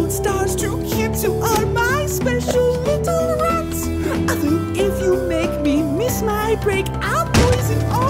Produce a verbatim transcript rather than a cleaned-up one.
gold stars to kids who are my special little rats. I think if you make me miss my break, I'll poison all